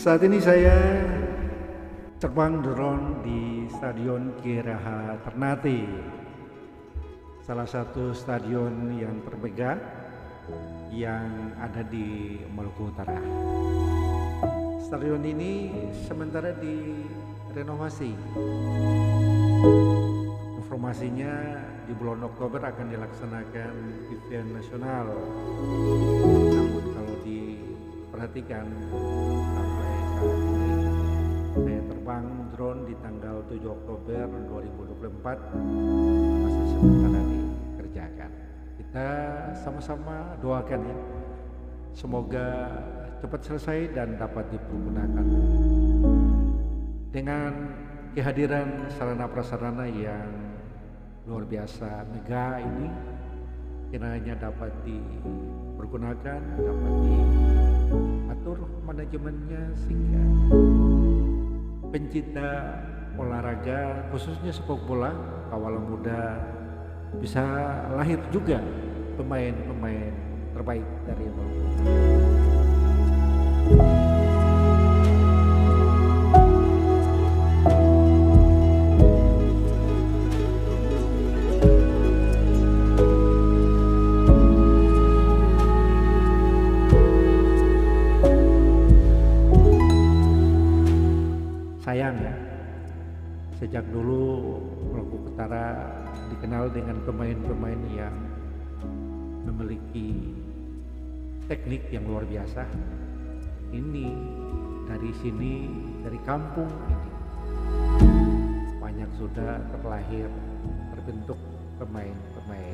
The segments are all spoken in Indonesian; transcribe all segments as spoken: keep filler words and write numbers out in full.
Saat ini saya terbang drone di Stadion Geraha Ternate, salah satu stadion yang termegah yang ada di Maluku Utara. Stadion ini sementara direnovasi. Informasinya di bulan Oktober akan dilaksanakan event nasional. Namun kalau diperhatikan sampai saat ini saya terbang drone di tanggal tujuh Oktober dua ribu dua puluh empat masih sementara dikerjakan. Kita sama-sama doakan ya, semoga cepat selesai dan dapat dipergunakan. Dengan kehadiran sarana prasarana yang luar biasa megah ini, kiranya dapat dipergunakan, dapat diatur manajemennya sehingga pencinta olahraga khususnya sepak bola kawalan muda bisa lahir juga pemain-pemain terbaik dari Maluku. Sayang ya, sejak dulu Maluku Utara dikenal dengan pemain-pemain yang memiliki teknik yang luar biasa. Ini dari sini, dari kampung ini banyak sudah terlahir, terbentuk pemain-pemain.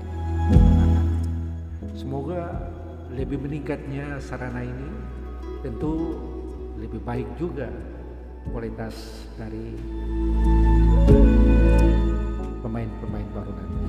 Semoga lebih meningkatnya sarana ini, tentu lebih baik juga kualitas dari pemain-pemain baru nanti.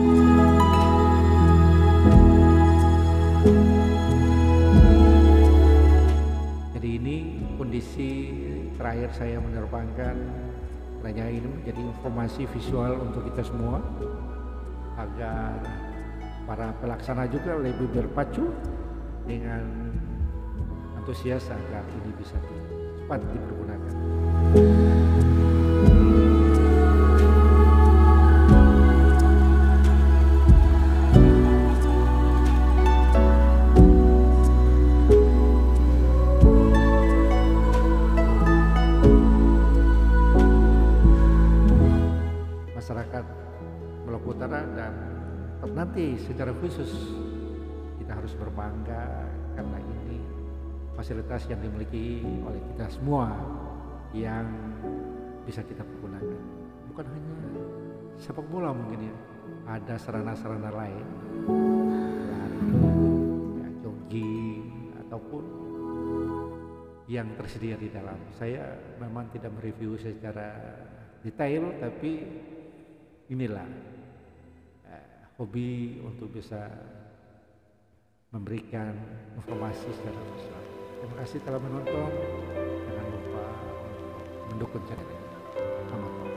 Jadi ini kondisi terakhir saya menerbangkan, hanya ini menjadi informasi visual untuk kita semua agar para pelaksana juga lebih berpacu dengan antusias agar ini bisa cepat dipergunakan. Masyarakat Maluku Utara dan Ternate secara khusus kita harus berbangga karena ini fasilitas yang dimiliki oleh kita semua yang bisa kita pergunakan. Bukan hanya sepak bola mungkin ya, ada sarana-sarana lain, lari, ya, jogging ataupun yang tersedia di dalam. Saya memang tidak mereview secara detail, tapi inilah eh, hobi untuk bisa memberikan informasi secara visual. Terima kasih telah menonton. Jangan lupa mendukung channel ini. Selamat malam.